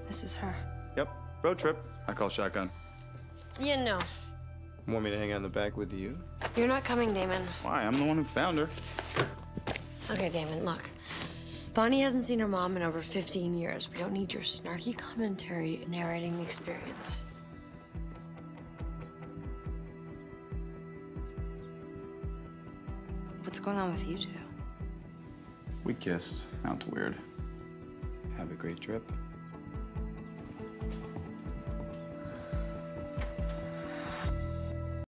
This is her. Yep, road trip. I call shotgun. Yeah, no. Want me to hang out in the back with you? You're not coming, Damon. Why? I'm the one who found her. Okay, Damon, look. Bonnie hasn't seen her mom in over 15 years. We don't need your snarky commentary narrating the experience. What's going on with you two? We kissed. Now it's weird. Have a great trip.